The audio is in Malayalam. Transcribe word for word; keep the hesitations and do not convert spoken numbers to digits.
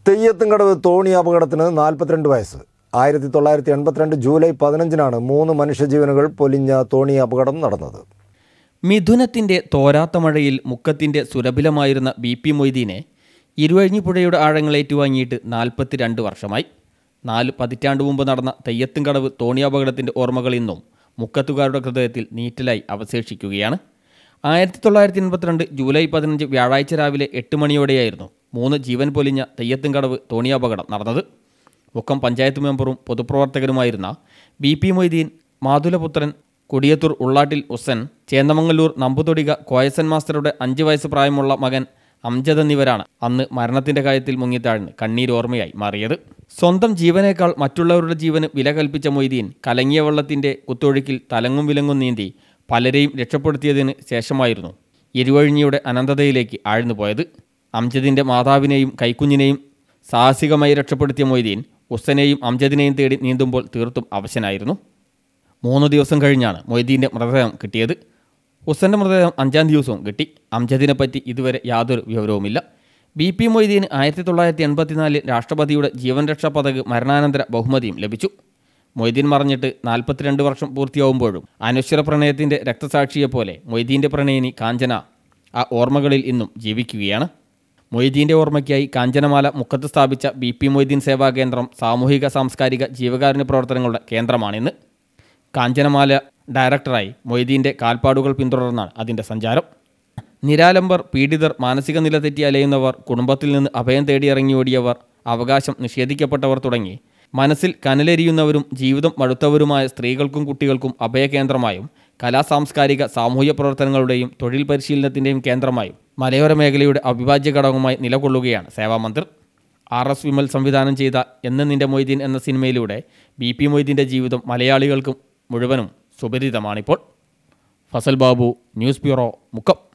തെയ്യത്തുംകടവ് തോണി അപകടത്തിന് നാൽപ്പത്തിരണ്ട് വയസ്സ്. ആയിരത്തി തൊള്ളായിരത്തി എൺപത്തിരണ്ട് ജൂലൈ പതിനഞ്ചിനാണ് മൂന്ന് മനുഷ്യജീവനുകൾ പൊലിഞ്ഞ തോണി അപകടം നടന്നത്. മിഥുനത്തിൻ്റെ തോരാത്ത മഴയിൽ മുക്കത്തിൻ്റെ സുലഭിലമായിരുന്ന ബി പി മൊയ്തീനെ ഇരുവഴിഞ്ഞിപ്പുഴയുടെ ആഴങ്ങൾ ഏറ്റുവാങ്ങിയിട്ട് നാൽപ്പത്തിരണ്ട് വർഷമായി. നാല് പതിറ്റാണ്ട് മുമ്പ് നടന്ന തെയ്യത്തുംകടവ് തോണി അപകടത്തിൻ്റെ ഓർമ്മകൾ ഇന്നും മുക്കത്തുകാരുടെ ഹൃദയത്തിൽ നീറ്റലായി അവശേഷിക്കുകയാണ്. ആയിരത്തി തൊള്ളായിരത്തി എൺപത്തിരണ്ട് ജൂലൈ പതിനഞ്ച് വ്യാഴാഴ്ച രാവിലെ എട്ട് മണിയോടെയായിരുന്നു മൂന്ന് ജീവൻ പൊലിഞ്ഞ തെയ്യത്തുംകടവ് തോണി അപകടം നടന്നത്. മുക്കം പഞ്ചായത്ത് മെമ്പറും പൊതുപ്രവർത്തകരുമായിരുന്ന ബി പി മൊയ്തീൻ, മാതുലപുത്രൻ, കൊടിയത്തൂർ ഉള്ളാട്ടിൽ ഉസ്സൻ, ചേന്ദമംഗല്ലൂർ നമ്പുതൊടിക കോയസൻ മാസ്റ്ററുടെ അഞ്ച് വയസ്സ് പ്രായമുള്ള മകൻ അംജദ് എന്നിവരാണ് അന്ന് മരണത്തിൻ്റെ കാര്യത്തിൽ മുങ്ങിത്താഴ്ന്ന് കണ്ണീരോർമ്മയായി മാറിയത്. സ്വന്തം ജീവനേക്കാൾ മറ്റുള്ളവരുടെ ജീവന് വില കൽപ്പിച്ച മൊയ്തീൻ കലങ്ങിയ വെള്ളത്തിൻ്റെ കുത്തൊഴുക്കിൽ തലങ്ങും വിലങ്ങും നീന്തി പലരെയും രക്ഷപ്പെടുത്തിയതിന് ശേഷമായിരുന്നു ഇരുവഴിഞ്ഞിയുടെ അനന്തതയിലേക്ക് ആഴ്ന്നുപോയത്. അംജദിൻ്റെ മാതാവിനെയും കൈക്കുഞ്ഞിനെയും സാഹസികമായി രക്ഷപ്പെടുത്തിയ മൊയ്തീൻ ഉസ്സനെയും അംജദിനെയും തേടി നീന്തുമ്പോൾ തീർത്തും അവശനായിരുന്നു. മൂന്ന് ദിവസം കഴിഞ്ഞാണ് മൊയ്തീൻ്റെ മൃതദേഹം കിട്ടിയത്. ഉസ്സൻ്റെ മൃതദേഹം അഞ്ചാം ദിവസവും കിട്ടി. അംജദിനെ പറ്റി ഇതുവരെ യാതൊരു വിവരവുമില്ല. ബി പി മൊയ്തീന് ആയിരത്തി തൊള്ളായിരത്തി എൺപത്തിനാലിൽ രാഷ്ട്രപതിയുടെ ജീവൻ രക്ഷാ പതക് മരണാനന്തര ബഹുമതിയും ലഭിച്ചു. മൊയ്തീൻ മറിഞ്ഞിട്ട് നാൽപ്പത്തിരണ്ട് വർഷം പൂർത്തിയാവുമ്പോഴും അനശ്വര പ്രണയത്തിൻ്റെ രക്തസാക്ഷിയെപ്പോലെ മൊയ്തീൻ്റെ പ്രണയിനി കാഞ്ചന ആ ഓർമ്മകളിൽ ഇന്നും ജീവിക്കുകയാണ്. മൊയ്തീൻ്റെ ഓർമ്മയ്ക്കായി കാഞ്ചനമാല മുക്കത്ത് സ്ഥാപിച്ച ബി പി മൊയ്തീൻ സേവാ കേന്ദ്രം സാമൂഹിക സാംസ്കാരിക ജീവകാരുണ്യ പ്രവർത്തനങ്ങളുടെ കേന്ദ്രമാണിന്ന്. കാഞ്ചനമാല ഡയറക്ടറായി മൊയ്തീൻ്റെ കാൽപ്പാടുകൾ പിന്തുടർന്നാണ് അതിൻ്റെ സഞ്ചാരം. നിരാലംബർ, പീഡിതർ, മാനസിക നില തെറ്റി അലയുന്നവർ, കുടുംബത്തിൽ നിന്ന് അഭയം തേടിയിറങ്ങിയോടിയവർ, അവകാശം നിഷേധിക്കപ്പെട്ടവർ തുടങ്ങി മനസ്സിൽ കനലെരിയുന്നവരും ജീവിതം മടുത്തവരുമായ സ്ത്രീകൾക്കും കുട്ടികൾക്കും അഭയകേന്ദ്രമായും കലാസാംസ്കാരിക സാമൂഹ്യ പ്രവർത്തനങ്ങളുടെയും തൊഴിൽ പരിശീലനത്തിൻ്റെയും കേന്ദ്രമായും മലയോര മേഖലയുടെ അവിഭാജ്യ ഘടകമായി നിലകൊള്ളുകയാണ് സേവാമന്ദിർ. ആർ എസ് വിമൽ സംവിധാനം ചെയ്ത എന്ന് നിൻ്റെ മൊയ്തീൻ എന്ന സിനിമയിലൂടെ ബി പി മൊയ്തീൻ്റെ ജീവിതം മലയാളികൾക്ക് മുഴുവനും സുപരിചിതമാണിപ്പോൾ. Fasal Babu, news bureau, Mukkam.